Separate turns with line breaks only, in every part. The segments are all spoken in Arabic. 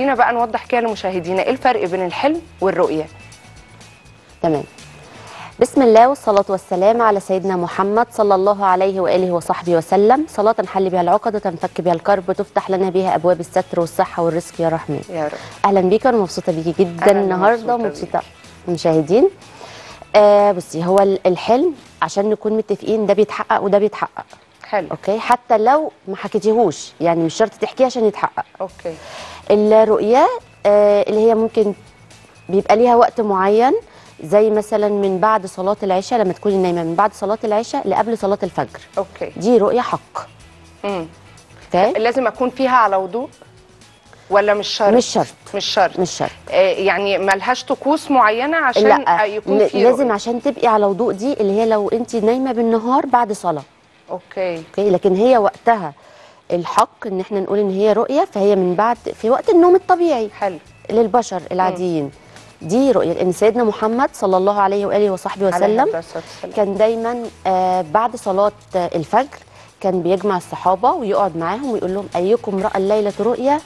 خلينا بقى نوضح كده لمشاهدينا ايه الفرق بين الحلم والرؤيه.
تمام. بسم الله والصلاة والسلام على سيدنا محمد صلى الله عليه وآله وصحبه وسلم، صلاة تنحل بها العقد وتنفك بها الكرب وتفتح لنا بها أبواب الستر والصحة والرزق يا رحمن.
يا رب.
أهلا بيك، أنا مبسوطة بيكي جدا النهارده ومبسوطة المشاهدين. بصي، هو الحلم عشان نكون متفقين ده بيتحقق وده بيتحقق.
حلو.
اوكي، حتى لو ما حكيتيهوش يعني مش شرط تحكيه عشان يتحقق.
اوكي.
الرؤيا اللي هي ممكن بيبقى ليها وقت معين، زي مثلا من بعد صلاة العشاء، لما تكوني نايمة من بعد صلاة العشاء لقبل صلاة الفجر.
اوكي.
دي رؤيا حق.
لازم اكون فيها على وضوء ولا مش شرط؟
مش شرط.
مش شرط.
مش شرط.
يعني ملهاش طقوس معينة عشان
لا،
يكون في
لازم
رؤية.
عشان تبقي على وضوء، دي اللي هي لو انت نايمة بالنهار بعد صلاة.
اوكي.
لكن هي وقتها الحق ان احنا نقول ان هي رؤية، فهي من بعد في وقت النوم الطبيعي.
حلو.
للبشر العاديين. دي رؤية، لأن سيدنا محمد صلى الله عليه وآله وصحبه وسلم كان دايما بعد صلاة الفجر كان بيجمع الصحابة ويقعد معاهم ويقول لهم أيكم رأى الليلة رؤيا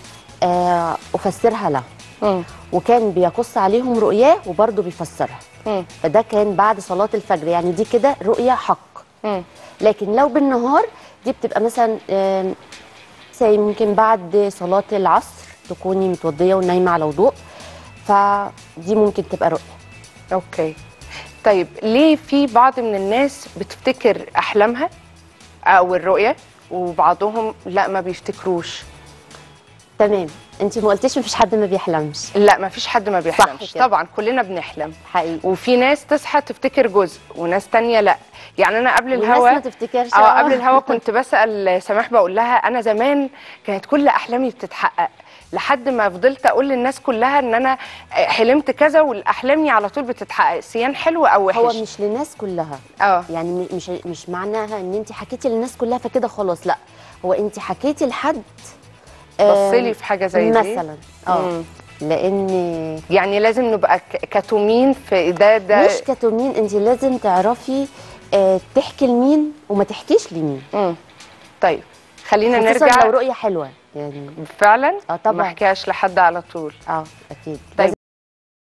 أفسرها له. وكان بيقص عليهم رؤياه وبرضه بيفسرها. فده كان بعد صلاة الفجر، يعني دي كده رؤية حق. لكن لو بالنهار دي بتبقى مثلا ممكن بعد صلاة العصر تكوني متوضية ونايمة على وضوء، فدي ممكن تبقى رؤية.
اوكي. طيب ليه في بعض من الناس بتفتكر احلامها او الرؤيه وبعضهم لا ما بيفتكروش؟
تمام. انت ما قلتيش مفيش حد ما بيحلمش.
لا، ما فيش حد ما بيحلمش طبعا، كلنا بنحلم
حقيقي.
وفي ناس تصحى تفتكر جزء وناس تانية لا. يعني انا قبل
الهوا
الهوا
ما تفتكرش.
قبل الهوا كنت بسأل سماح بقول لها انا زمان كانت كل احلامي بتتحقق، لحد ما فضلت اقول للناس كلها ان انا حلمت كذا والاحلامي على طول بتتحقق. سيان حلو او وحش؟
هو مش للناس كلها. يعني مش معناها ان انت حكيتي للناس كلها فكده خلاص، لا، هو انت حكيتي لحد
بصلي في حاجه زي دي
مثلا. لان
يعني لازم نبقى كتومين في ده
مش كتومين، انت لازم تعرفي تحكي لمين وما تحكيش لمين.
طيب خلينا
خصوصاً
نرجع.
لو رؤيه حلوه يعني
فعلا
طبعا
ما احكيهاش لحد على طول.
اكيد.
طيب